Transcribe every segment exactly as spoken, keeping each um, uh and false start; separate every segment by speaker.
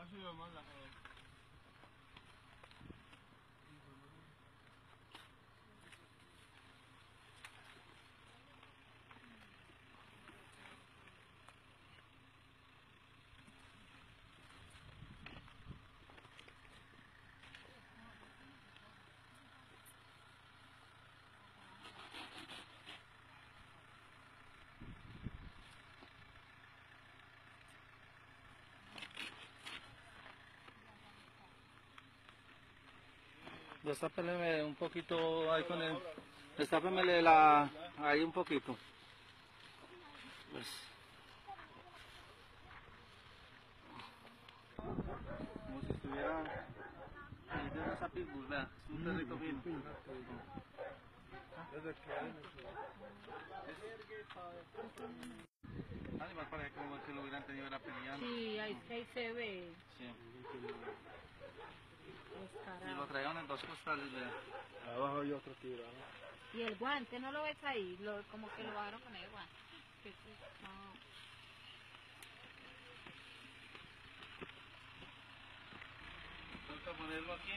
Speaker 1: Destápemele un poquito ahí con el... Destápemele la... ahí un poquito. Pues... como si estuviera... ahí de una sapibus, vea, es un perrito fino. Animal parece como que lo hubieran tenido la peleando.
Speaker 2: Sí, ahí, ahí se ve.
Speaker 1: Sí.
Speaker 2: Descarado.
Speaker 1: Y lo trajeron en dos costales, vea.
Speaker 3: Abajo hay otro tirado.
Speaker 2: Y el guante, ¿no lo ves ahí? Lo, como que lo bajaron con el guante. Que sí, no.
Speaker 1: Toca ponerlo aquí.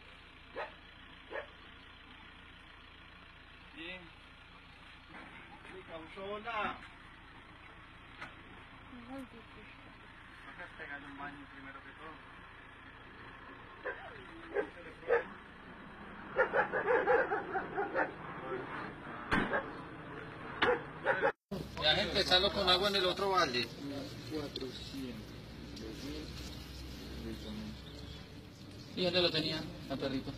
Speaker 1: Sí. Sí, causona. Toca pegarle un baño primero que todo. Ya gente, echarlo con agua en el otro balde.
Speaker 4: ¿Y dónde lo tenía, el perrito?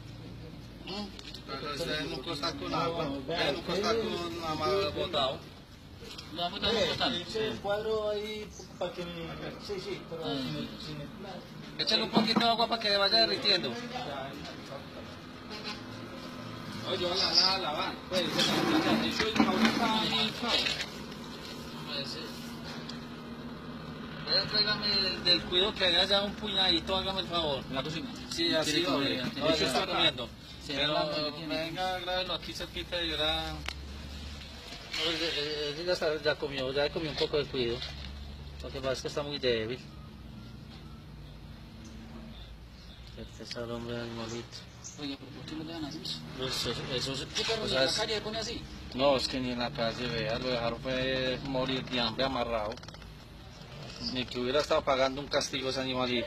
Speaker 1: En un costal con agua, en un costal con amado botado.
Speaker 4: ¿Lo vamos a botar en un costal?
Speaker 3: Ese cuadro ahí para que me... Sí, sí, pero
Speaker 4: Ah.
Speaker 3: sin el, sin el plan.
Speaker 1: Échale un poquito de agua para que vaya derritiendo. Oye, yo la la lavar. Pues, eso es ahora está ahí,
Speaker 4: Puede ser.
Speaker 1: vaya, tráigame del, del cuido que haga ya un puñadito, hágame el favor.
Speaker 4: ¿En la cocina?
Speaker 1: Sí, así,
Speaker 4: ¿Tiene
Speaker 1: hombre.
Speaker 4: comida?
Speaker 1: No, yo estoy comiendo.
Speaker 4: Sí,
Speaker 1: Pero
Speaker 4: hablando, ¿qué tiene?
Speaker 1: venga, grábelo aquí cerquita y ahora... No, él, él ya, sabe, ya comió, ya comió un poco de cuido. Lo que pasa es que está muy débil. Este es el hombre animalito.
Speaker 4: Oye, pero ¿por qué lo dejan así?
Speaker 1: Pues eso, eso, eso,
Speaker 4: ¿Qué perro
Speaker 1: o
Speaker 4: ni
Speaker 1: sea,
Speaker 4: en la
Speaker 1: es-
Speaker 4: calle le pone así?
Speaker 1: no, es que ni en la calle, vea, lo dejaron fue morir de hambre amarrado. Ni que hubiera estado pagando un castigo ese animalito.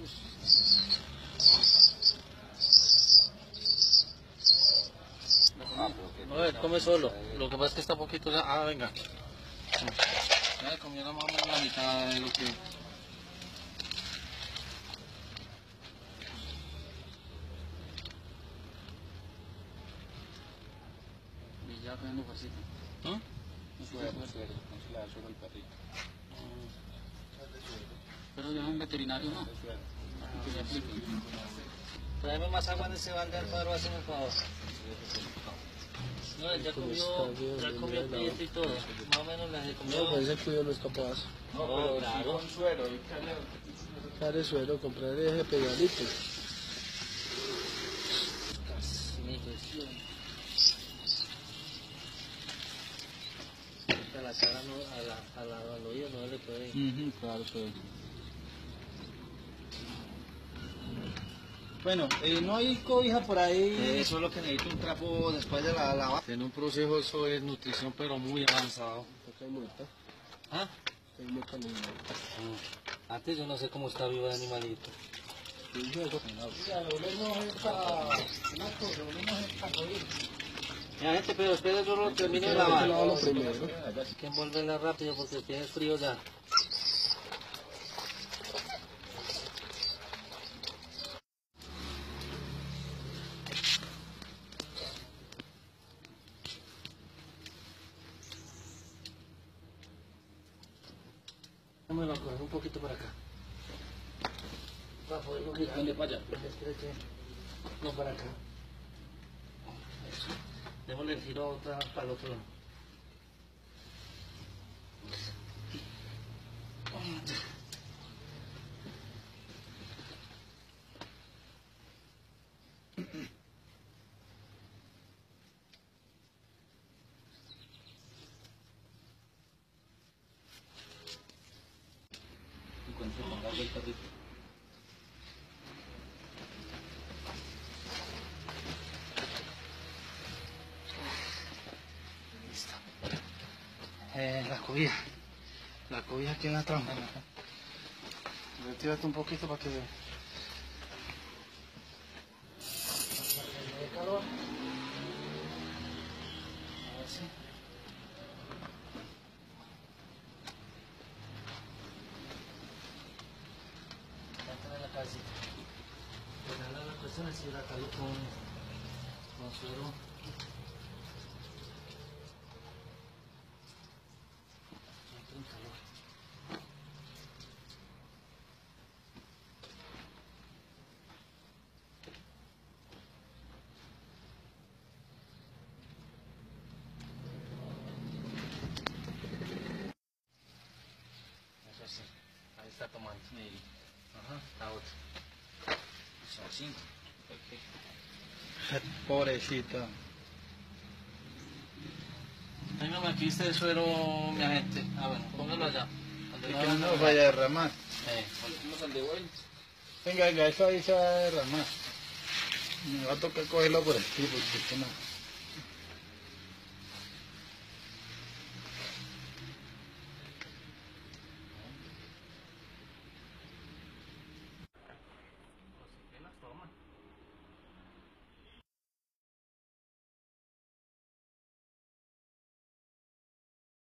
Speaker 1: No, él come solo. Lo que pasa es que está poquito ya. Ah, venga. Ya comió la mamá la mitad de lo que...
Speaker 4: Y ya cogiendo fuercita.
Speaker 1: ¿Ah?
Speaker 4: No suero, no suero, no se le da suero al perrito. Pero ya es un veterinario, ¿no? Que le aplique.
Speaker 1: Tráeme más agua en ese balde, Alfaro, hazme un favor. No, él ya comió, ya comió el pillete y todo. Más o menos le comió...
Speaker 3: No, pues ese cuido no es capaz.
Speaker 1: No, pero claro.
Speaker 3: Con suero y care suero, comprar ese pegadito.
Speaker 1: Mi gestión. A la cara no, a la, a la, al oído no le puede...
Speaker 4: Uh-huh, claro, pues.
Speaker 3: Bueno, eh, no hay cobija por ahí.
Speaker 1: Eso es lo que necesito, un trapo después de la lava. Tiene un proceso de nutrición pero muy avanzado.
Speaker 3: Acá hay multa.
Speaker 1: ¿Ah?
Speaker 3: Hay multa en el...
Speaker 1: Antes yo no sé cómo está vivo el animalito.
Speaker 3: Ya, volvemos esta... Una cosa, volvemos esta cobija.
Speaker 1: Ya gente, pero espera yo lo termino de
Speaker 3: Hay que
Speaker 1: lavar.
Speaker 3: lavarlo primero.
Speaker 1: Hay que envolverla rápido porque tiene frío ya. Déjame lo coger un poquito para acá. Para poderlo quitar.
Speaker 4: ¿Dónde para allá?
Speaker 1: No, para acá. Eso. Démosle el giro otra para el otro lado.
Speaker 4: Y cuando se ponga el perrito.
Speaker 3: cobija. La cobija aquí en la trampa. Retírate un poquito para que... para que le dé calor. A ver si... Entra en la casita. Pues nada, la cuestión es hidratarlo con... con suero. Entra en calor. Eso sí, ahí está tomando.
Speaker 4: Sí.
Speaker 3: Ajá, la otra.
Speaker 4: Son cinco. Perfecto.
Speaker 3: Pobrecita.
Speaker 1: Téngame aquí este suero, mi agente. Ah, bueno, póngalo allá. Donde
Speaker 3: Y
Speaker 1: no
Speaker 3: que
Speaker 1: haga
Speaker 3: no
Speaker 1: nada.
Speaker 3: vaya a derramar.
Speaker 1: Eh,
Speaker 4: Vamos al de hoy.
Speaker 3: Venga, venga, eso ahí se va a derramar. Me va a tocar cogerlo por aquí porque es que no.